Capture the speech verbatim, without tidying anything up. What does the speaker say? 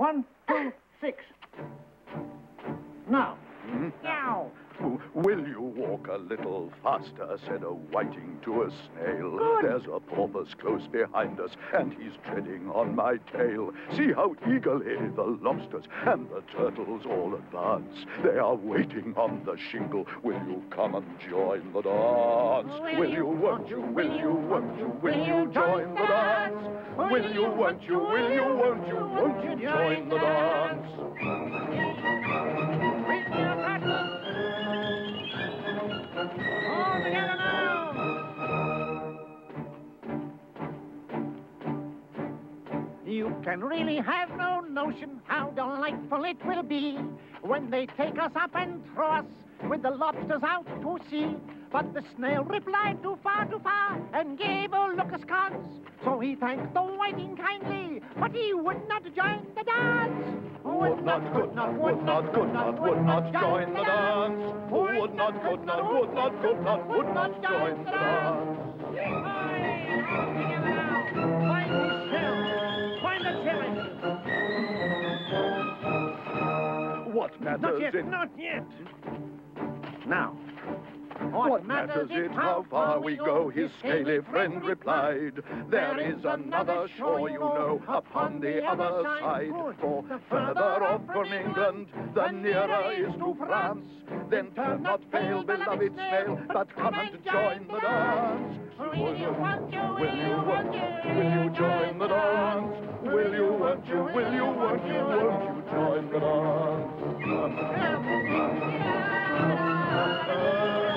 One, two, six. Now. Hmm? Now. Will you walk a little faster, said a whiting to a snail. Good. There's a porpoise close behind us, and he's treading on my tail. See how eagerly the lobsters and the turtles all advance. They are waiting on the shingle. Will you come and join the dance? Will Will you, you, won't you, will you, won't you, will you join the dance? Will you, won't you, will you, won't you, won't you join the dance? All together now! You can really have no notion how delightful it will be when they take us up and throw us with the lobsters out to sea. But the snail replied too far, too far, and gave a look askance. So he thanked the whiting kindly, but he would not join the dance. Would not, could not, would not, could not, would not join the dance. Would not, could not, would not, could not, would not join the dance. Find the shell. Find the jelly. What matters Not yet, it? not yet. Now. What matters it how far we go, his scaly friend replied. There is another shore, you know, upon the other side. For further off from England, the nearer is to France. Then turn not pale, beloved snail, but come and join the dance. Will you, won't you, Will you, won't you, will you join the dance? Will you, won't you, will you, won't you, won't you join the dance?